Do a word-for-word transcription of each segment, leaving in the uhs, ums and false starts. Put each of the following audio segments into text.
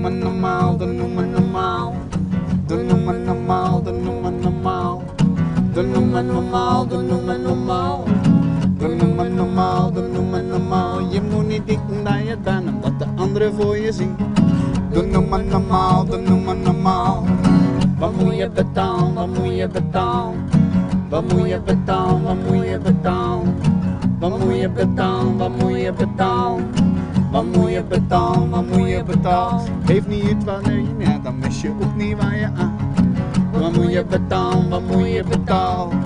maar normaal, doe nou maar normaal. Doe nou maar normaal, doe nou maar normaal. Doe nou maar normaal, doe nou maar normaal. Doe nou maar normaal, doe nou maar normaal. Je moet niet denken dat je bent omdat de anderen voor je zien. Doe nou maar normaal, doe nou maar normaal. Wat moet je betalen, wat moet je betalen? Wat moet je betalen, wat moet je betalen? Wat moet je betalen, wat moet je betalen? Wat moet je betalen, wat moet je betalen? Geef niet iets wanneer je net, dan mis je ook niet waar je aan. Wat moet je betalen, wat moet je betalen?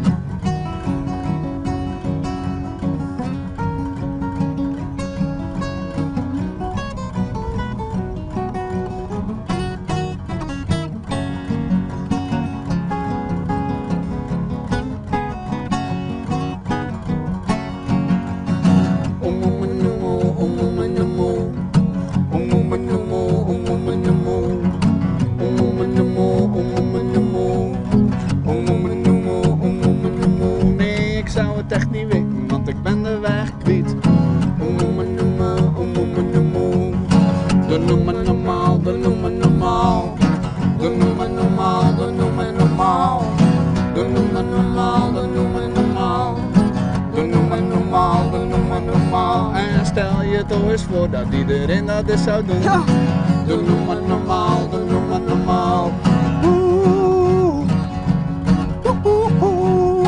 Nee, ik zou het echt niet weten, want ik ben de weg kwijt. Doe nou maar normaal, doe nou maar normaal. Doe nou maar normaal, doe nou maar normaal. Doe nou maar normaal, doe nou maar normaal. Doe nou maar normaal, doe nou maar normaal. En stel je toch eens voor dat iedereen dat eens zou doen. Ja. Doe nou maar normaal, doe nou maar normaal. Oeh. Oeh, oeh, oeh.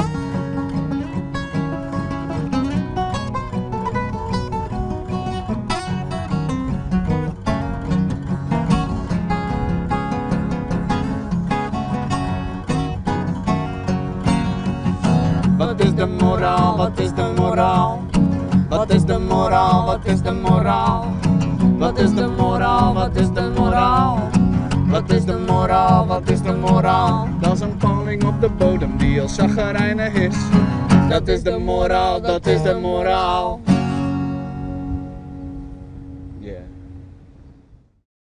Wat is de moraal, wat is de moraal? Wat is de moraal, wat is de moraal? Wat is de moraal, wat is de moraal? Wat is de moraal, wat is de moraal? Dat is een paling op de bodem die als chagrijnig is. Dat is de moraal, dat is de moraal.